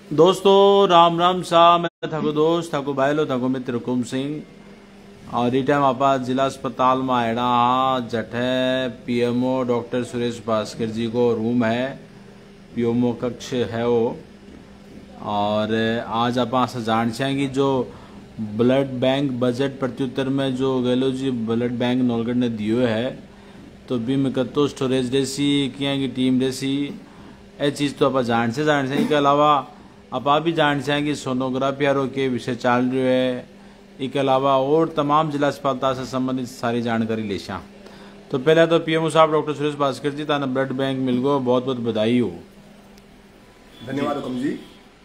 दोस्तों राम राम साहब, मैं थको दोस्त थको भाईलो थको मित्र हुकुम सिंह और ई टाइम आप जिला अस्पताल में आयड़ा हाँ जठे पीएमओ डॉक्टर सुरेश भास्कर जी को रूम है, पीएमओ कक्ष है वो। और आज आप जान कि जो ब्लड बैंक बजट प्रत्युत्तर में जो गहलो जी ब्लड बैंक नौलगढ़ ने दियो है तो भी में कतो स्टोरेज जैसी किया की टीम जैसी ये चीज़ तो आप जान से इसके अलावा आप भी जानते हैं कि सोनोग्राफी आरो के विषय चल रहे है। इसके अलावा और तमाम जिला अस्पताल से संबंधित सारी जानकारी लेशा। तो पहले तो पीएमओ साहब डॉक्टर सुरेश भास्कर जी ताना ब्लड बैंक मिल गो, बहुत बहुत बधाई हो। धन्यवाद हुकुम जी।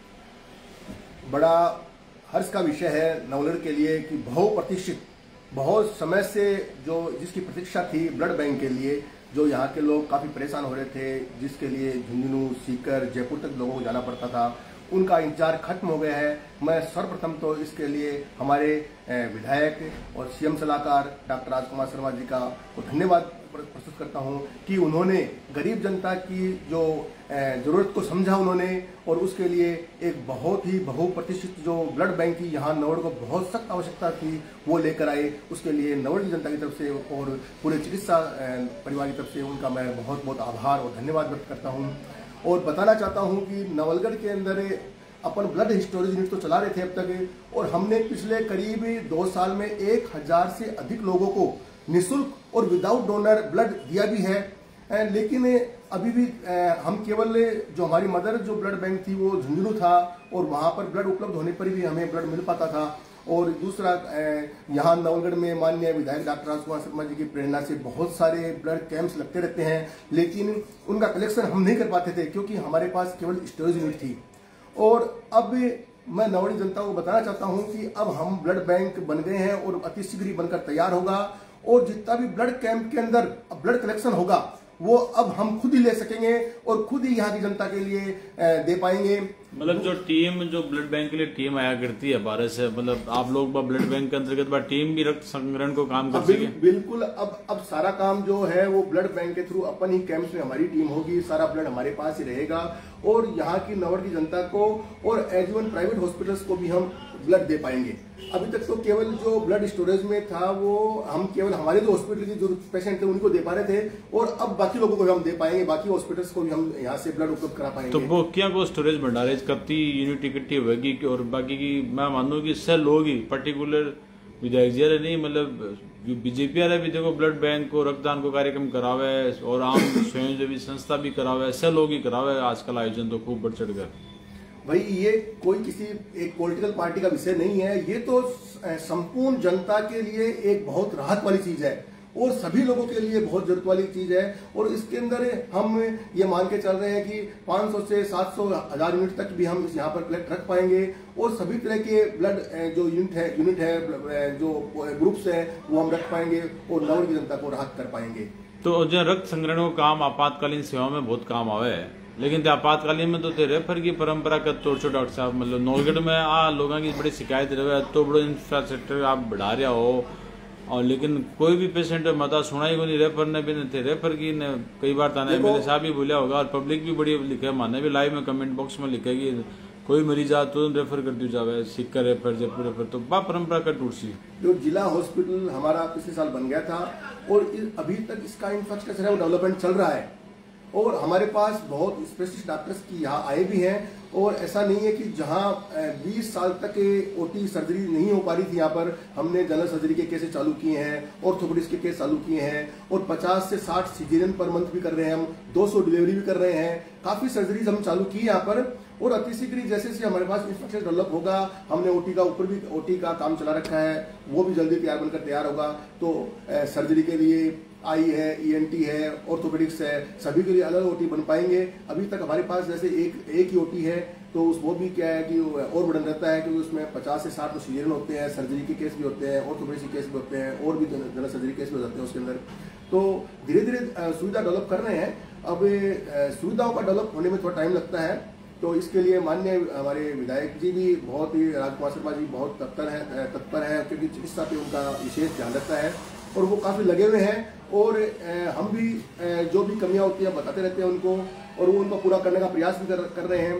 बड़ा हर्ष का विषय है नवलगढ़ के लिए कि बहुप्रतीक्षित बहुत समय से जो जिसकी प्रतीक्षा थी ब्लड बैंक के लिए, जो यहाँ के लोग काफ़ी परेशान हो रहे थे, जिसके लिए झुंझुनू सीकर जयपुर तक लोगों को जाना पड़ता था, उनका इंतजार खत्म हो गया है। मैं सर्वप्रथम तो इसके लिए हमारे विधायक और सीएम सलाहकार डॉक्टर राजकुमार शर्मा जी का धन्यवाद प्रस्तुत करता हूं कि उन्होंने गरीब जनता की जो जरूरत को समझा उन्होंने, और उसके लिए एक बहुत ही बहुप्रतीक्षित जो ब्लड बैंक की यहाँ नवलगढ़ को बहुत सख्त आवश्यकता थी वो लेकर आए। उसके लिए नवलगढ़ की जनता की तरफ से और पूरे चिकित्सा परिवार की तरफ से उनका मैं बहुत बहुत आभार और धन्यवाद व्यक्त करता हूँ। और बताना चाहता हूं कि नवलगढ़ के अंदर अपन ब्लड स्टोरेज यूनिट तो चला रहे थे अब तक, और हमने पिछले करीब 2 साल में 1000 से अधिक लोगों को निःशुल्क और विदाउट डोनर ब्लड दिया भी है। लेकिन अभी भी हम केवल जो हमारी मदर जो ब्लड बैंक थी वो झुंझुनू था, और वहां पर ब्लड उपलब्ध होने पर भी हमें ब्लड मिल पाता था। और दूसरा यहाँ नवलगढ़ में माननीय विधायक डॉक्टर राजकुमार शर्मा जी की प्रेरणा से बहुत सारे ब्लड कैंप्स लगते रहते हैं, लेकिन उनका कलेक्शन हम नहीं कर पाते थे क्योंकि हमारे पास केवल स्टोरेज यूनिट थी। और अब मैं नवलगढ़ जनता को बताना चाहता हूं कि अब हम ब्लड बैंक बन गए हैं और अति शीघ्र ही बनकर तैयार होगा, और जितना भी ब्लड कैंप के अंदर ब्लड कलेक्शन होगा वो अब हम खुद ही ले सकेंगे और खुद ही यहाँ की जनता के लिए दे पाएंगे। मतलब जो टीम जो ब्लड बैंक के लिए टीम आया करती है भारत से, मतलब आप लोग ब्लड बैंक के अंतर्गत टीम भी रक्त संग्रहण को काम कर सके। बिल्कुल, अब सारा काम जो है वो ब्लड बैंक के थ्रू अपन ही कैंप्स में हमारी टीम होगी, सारा ब्लड हमारे पास ही रहेगा, और यहाँ की नवलगढ़ की जनता को और एज1 प्राइवेट हॉस्पिटल्स को भी हम ब्लड दे पाएंगे। अभी तक तो केवल जो ब्लड स्टोरेज में था वो हम केवल हमारे जो हॉस्पिटल के जो पेशेंट थे उनको दे पा रहे थे, और अब बाकी लोगों को भी हम दे पाएंगे, बाकी हॉस्पिटल्स को भी हम यहाँ से ब्लड उपलब्ध करा पाएंगे। तो वो क्या को स्टोरेज भंडारेज करती यूनिट इकट्ठी होगी और बाकी की मैं मानू की सेल होगी पर्टिकुलर विधायक जी नहीं, मतलब बीजेपी वाले भी देखो ब्लड बैंक को रक्तदान को कार्यक्रम करावे और आम स्वयंसेवी संस्था भी करावे, सेल होगी करावे आजकल आयोजन तो खूब बढ़ चढ़ कर। भाई ये कोई किसी एक पॉलिटिकल पार्टी का विषय नहीं है, ये तो संपूर्ण जनता के लिए एक बहुत राहत वाली चीज है और सभी लोगों के लिए बहुत जरूरत वाली चीज है। और इसके अंदर हम ये मान के चल रहे हैं कि 500 से 700 1000 यूनिट तक भी हम यहाँ पर कलेक्ट रख पाएंगे, और सभी तरह के ब्लड जो यूनिट है जो ग्रुप्स है वो हम रख पाएंगे और नवलगढ़ की जनता को राहत कर पाएंगे। तो जो रक्त संग्रहण का काम आपातकालीन सेवा में बहुत काम आवे है, लेकिन आपातकालीन में तो रेफर की परंपरा का तोड़ छोड़ डॉक्टर साहब, मतलब नौलगढ़ में लोगों की बड़ी शिकायत रहे तो बड़ो इंफ्रास्ट्रक्चर आप बढ़ा रहे हो, और लेकिन कोई भी पेशेंट मता सुनाई को नहीं, रेफर ने भी नहीं थे, रेफर की ने कई बार ताने मेरे साहब भी बोलिया होगा, और पब्लिक भी बड़ी लिखे, माने भी लाइव में कमेंट बॉक्स में लिखेगी कोई मरीज आ तुरंत रेफर कर दी जावे, सिक्कर रेफर जयपुर रेफर, तो बा परंपरा का टूट सी। जो जिला हॉस्पिटल हमारा पिछले साल बन गया था और अभी तक इसका इंफ्रास्ट्रक्चर है वो डेवलपमेंट चल रहा है, और हमारे पास बहुत स्पेशलिस्ट डॉक्टर्स की यहाँ आए भी हैं, और ऐसा नहीं है कि जहाँ 20 साल तक ओटी सर्जरी नहीं हो पा रही थी, यहाँ पर हमने जनरल सर्जरी के केसेस चालू किए हैं, ऑर्थोपेडिक्स के केस चालू किए हैं, और 50 से 60 सिजेरियन पर मंथ भी कर रहे हैं हम, 200 डिलीवरी भी कर रहे हैं, काफी सर्जरीज हम चालू की यहाँ पर। और अति शीघ्र जैसे जैसे हमारे पास इंफ्रास्ट्रक्चर डेवलप होगा, हमने ओटी का ऊपर भी ओटी का काम चला रखा है, वो भी जल्दी तैयार बनकर तैयार होगा। तो सर्जरी के लिए आई है, ईएनटी है, ऑर्थोपेडिक्स है, सभी के लिए अलग ओटी बन पाएंगे। अभी तक हमारे पास जैसे एक ही ओटी है, तो उस वो भी क्या है कि और बढ़न रहता है कि उसमें 50 से 60 सीजन होते हैं, सर्जरी के केस भी होते हैं, ऑर्थोपेडिक्स के केस भी होते हैं, और भी जनरल सर्जरी केस भी हो जाते हैं उसके अंदर। तो धीरे धीरे सुविधा डेवलप कर रहे हैं। अब सुविधाओं का डेवलप होने में थोड़ा टाइम लगता है, तो इसके लिए माननीय हमारे विधायक जी भी बहुत ही, राजकुमार शर्मा जी बहुत तत्पर है क्योंकि चिकित्सा पे उनका विशेष ध्यान रहता है और वो काफ़ी लगे हुए हैं। और हम भी जो भी कमियां होती हैं बताते रहते हैं उनको, और वो उनको पूरा करने का प्रयास भी कर रहे हैं।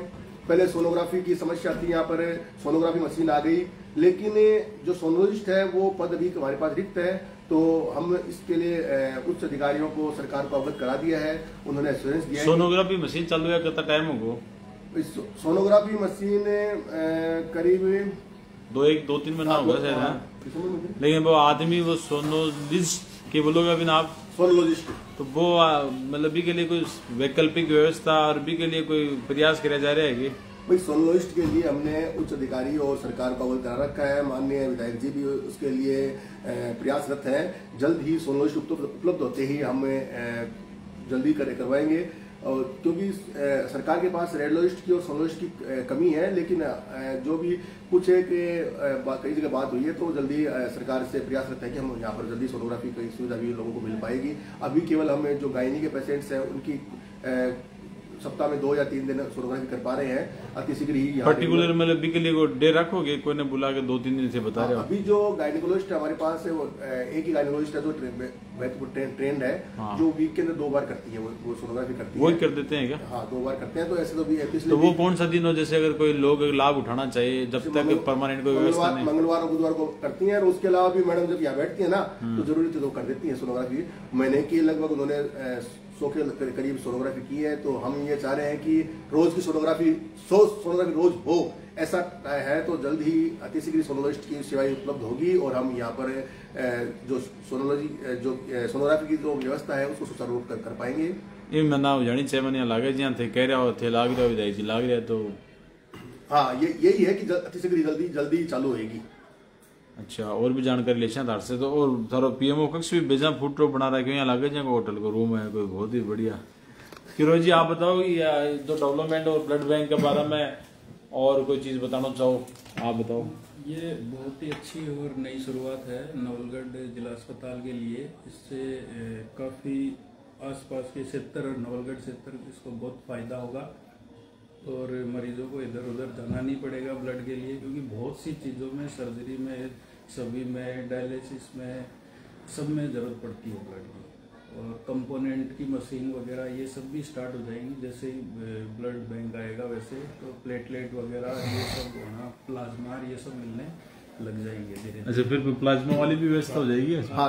पहले सोनोग्राफी की समस्या थी, यहाँ पर सोनोग्राफी मशीन आ गई, लेकिन जो सोनोलॉजिस्ट है वो पद अभी हमारे पास रिक्त है। तो हम इसके लिए उच्च अधिकारियों को सरकार को अवगत करा दिया है, उन्होंने एश्योरेंस दिया है। सोनोग्राफी मशीन चालू है कितना टाइम होगा? सोनोग्राफी मशीन करीब 2-3 महीना होगा शायद, लेकिन वो आदमी वो सोनोलॉजिस्ट के बोलोगे अभी ना आप, सोनोलॉजिस्ट, तो वो मतलब भी के लिए कोई वैकल्पिक व्यवस्था और भी के लिए कोई प्रयास किया जा रहा है कि भाई सोनोलॉजिस्ट के लिए हमने उच्च अधिकारी और सरकार को अवगत करा रखा है। माननीय विधायक जी भी उसके लिए प्रयासरत हैं। जल्द ही सोनोलॉजिस्ट उपलब्ध होते ही हम जल्दी करवाएंगे, और क्योंकि सरकार के पास रेडियोलॉजिस्ट की और सोनोलॉजिस्ट की कमी है, लेकिन जो भी कुछ है कि कई जगह बात हुई है, तो जल्दी सरकार से प्रयासरत है कि हम यहाँ पर जल्दी सोनोग्राफी की सुविधा भी लोगों को मिल पाएगी। अभी केवल हमें जो गायनी के पेशेंट्स हैं उनकी सप्ताह में 2 या 3 दिन सोनोग्राफी कर पा रहे हैं। अति शीघ्र ही पर्टिकुलर मतलब भी के लिए को डे रखोगे, कोई ने बुला के 2-3 दिन से बता रहे हो? अभी जो गायनिकोलॉजिस्ट है हमारे पास है वो एक ही गायनिकोलॉजिस्ट है जो ट्रेंड है, जो वीक के अंदर 2 बार करती है, वो सोनोग्राफी करती है। वो कर देते हैं क्या? हाँ, 2 बार करते हैं। तो ऐसे तो भी तो वो कौन सा दिन हो जैसे अगर कोई लोग लाभ उठाना चाहिए, जब तक परमानेंट कोई व्यवस्था नहीं? मंगलवार और बुधवार को करती है, और उसके अलावा भी मैडम जब यहाँ बैठती है ना, तो जरूरी तो कर देती है सोनोग्राफी। महीने की लगभग उन्होंने 100 के करीब सोनोग्राफी की है। तो हम ये चाह रहे हैं कि रोज की सोनोग्राफी 100 सोनोग्राफी रोज हो, ऐसा है तो जल्द ही अति शीघ्र सोनोलॉजिस्ट की सेवाएं उपलब्ध होगी, और हम यहाँ पर जो सोनोग्राफी की जो व्यवस्था है उसको सुचारू रूप कर पाएंगे। ये मना हो जानी 6 महीने लागे जहाँ थे कह रहा हो थे लाग रहा विधायक जी लाग रहा, तो हाँ यही है कि अति शीघ्र जल्दी चालू होगी। अच्छा, और भी जानकारी ले तार से तो, और थारो पीएमओ कक्ष भी बेजा फूड ट्रॉप बना रहा है, यहाँ लागे जाएगा होटल को रूम है कोई बहुत ही बढ़िया। किरोज जी आप बताओ जो डेवलपमेंट और ब्लड बैंक के बारे में और कोई चीज बताना चाहो आप बताओ। ये बहुत ही अच्छी और नई शुरुआत है नवलगढ़ जिला अस्पताल के लिए। इससे काफ़ी आसपास के क्षेत्र, नवलगढ़ क्षेत्र, इसको बहुत फायदा होगा, और मरीजों को इधर उधर जाना नहीं पड़ेगा ब्लड के लिए, क्योंकि बहुत सी चीज़ों में, सर्जरी में, सभी में, डायलिसिस में, सब में ज़रूरत पड़ती है ब्लड की। और कंपोनेंट की मशीन वगैरह ये सब भी स्टार्ट हो जाएंगी जैसे ही ब्लड बैंक आएगा, वैसे तो प्लेटलेट वगैरह ये सब होना, प्लाज्मा ये सब मिलने लग जाएंगे धीरे। अच्छा, फिर प्लाज्मा वाली भी व्यवस्था हो जाएगी? हाँ,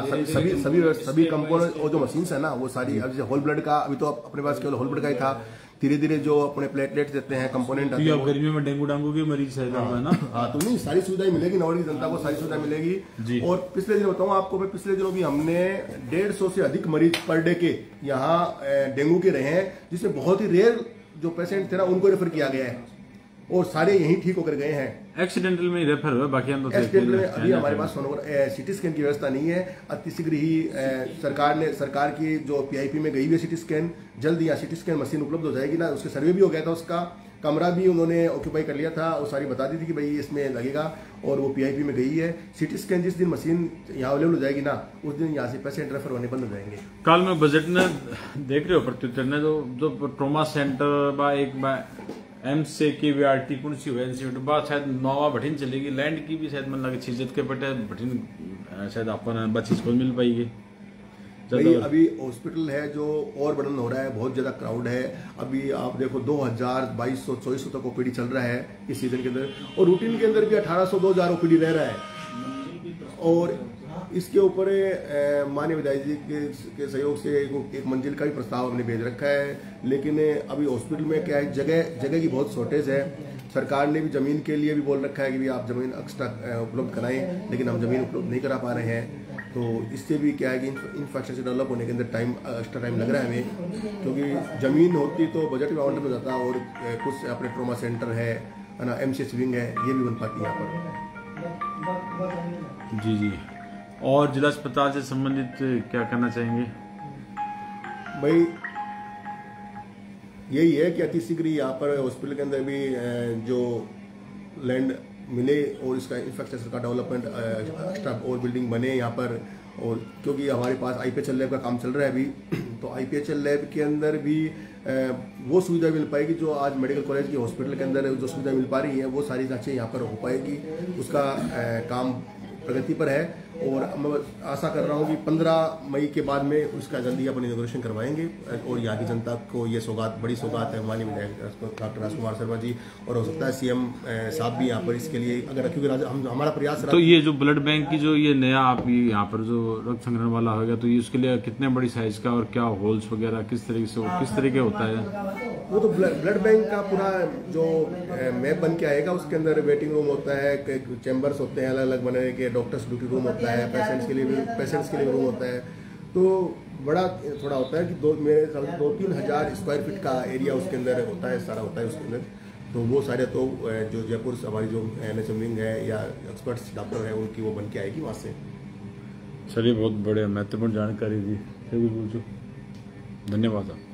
सभी कंपोनेंट और जो मशीन्स है ना वो सारी, अब जैसे होल ब्लड का अभी तो अपने पास केवल होल ब्लड का ही था, धीरे धीरे जो अपने प्लेटलेट्स देते हैं, कंपोनेंट आते हैं। गर्मियों में डेंगू के मरीज है ना? हाँ, तो नहीं, सारी सुविधाएं मिलेगी, नवलगढ़ की जनता को सारी सुविधाएं मिलेगी। और पिछले दिन बताऊं आपको, पिछले दिनों भी हमने 150 से अधिक मरीज पर डे के यहाँ डेंगू के रहे हैं, जिसमें बहुत ही रेयर जो पेशेंट थे ना उनको रेफर किया गया है, और सारे यहीं ठीक होकर गए हैं। एक्सीडेंटल में रेफर हुआ, बाकी हम एक्सीडेंटल में अभी हमारे पास सिटी स्कैन की व्यवस्था नहीं है। अति शीघ्र ही सरकार की जो पीआईपी में गई हुई है सिटी स्कैन, जल्द यहाँ सिटी स्कैन मशीन उपलब्ध हो जाएगी ना। उसके सर्वे भी हो गया था, उसका कमरा भी उन्होंने ऑक्यूपाई कर लिया था, और सारी बता दी थी कि भाई इसमें लगेगा, और वो पीआईपी में गई है। सिटी स्कैन जिस दिन मशीन यहाँ अवेलेबल हो जाएगी ना, उस दिन यहाँ से पेशेंट रेफर होने बंद हो जाएंगे। कल में बजट ने देख रहे हो प्रत्युत्तर ने जो ट्रोमा सेंटर एक एमसे की वीआरटी कौन सी हुआ इंस्टीट्यूट बाद शायद नौवा भठिन चलेगी, लैंड की भी शायद मन लगे छिजत के पटे भठिन शायद अपन बच्ची को मिल पाएगी। अभी हॉस्पिटल है जो और वर्णन हो रहा है, बहुत ज्यादा क्राउड है। अभी आप देखो 2200-2400 तक ओपीडी चल रहा है इस सीजन के अंदर, और रूटीन के अंदर भी 1800-2000 ओपीडी रह रहा है। और इसके ऊपर माननीय विधायक जी के सहयोग से एक मंजिल का भी प्रस्ताव हमने भेज रखा है, लेकिन अभी हॉस्पिटल में क्या है, जगह की बहुत शॉर्टेज है। सरकार ने भी जमीन के लिए भी बोल रखा है कि भी आप जमीन एक्स्ट्रा उपलब्ध कराएं, लेकिन हम जमीन उपलब्ध नहीं करा पा रहे हैं। तो इससे भी क्या है कि इंफ्रास्ट्रक्चर डेवलप होने के अंदर एक्स्ट्रा टाइम लग रहा है हमें, क्योंकि जमीन होती तो बजट में आवंटन हो जाता, और कुछ अपने ट्रॉमा सेंटर है ना, एमसीएच विंग है, ये भी बन पाती है यहाँ पर। जी। और जिला अस्पताल से संबंधित क्या करना चाहेंगे? भाई यही है कि अति शीघ्र यहाँ पर हॉस्पिटल के अंदर भी जो लैंड मिले, और इसका इंफ्रास्ट्रक्चर का डेवलपमेंट, एक्स्ट्रा और बिल्डिंग बने यहाँ पर। और क्योंकि हमारे पास आईपीएचएल लैब का काम चल रहा है अभी, तो आईपीएचएल लैब के अंदर भी वो सुविधा मिल पाएगी जो आज मेडिकल कॉलेज की हॉस्पिटल के अंदर जो सुविधा मिल पा रही है, वो सारी जांचें यहाँ पर हो पाएगी। उसका काम प्रगति पर है, और मैं आशा कर रहा हूँ कि 15 मई के बाद में उसका जल्दी अपन इनॉग्रेशन करवाएंगे और यहाँ की जनता को ये सौगात, बड़ी सौगात है हमारी विधायक डॉक्टर राजकुमार शर्मा जी, और हो सकता है सीएम साहब भी यहाँ पर इसके लिए अगर, क्योंकि हमारा प्रयास रहा। तो ये जो ब्लड बैंक की जो ये नया आप यहाँ पर जो रक्त संग्रहण वाला होगा, तो ये उसके लिए कितने बड़ी साइज का और क्या होल्स वगैरह किस तरीके से किस तरीके होता है? वो तो ब्लड बैंक का पूरा जो मैप बन के आएगा, उसके अंदर वेटिंग रूम होता है, चैम्बर्स होते हैं अलग अलग बने के, डॉक्टर्स ड्यूटी रूम होता है, पेशेंट्स के लिए रूम होता है। तो बड़ा थोड़ा होता है कि मेरे ख्याल से 2-3 हज़ार स्क्वायर फीट का एरिया उसके अंदर होता है, सारा होता है उसके अंदर। तो वो सारे तो जो जयपुर हमारी जो NHM विंग है या एक्सपर्ट्स डॉक्टर है उनकी वो बन के आएगी वहाँ से। चलिए, बहुत बड़े महत्वपूर्ण जानकारी दी, धन्यवाद।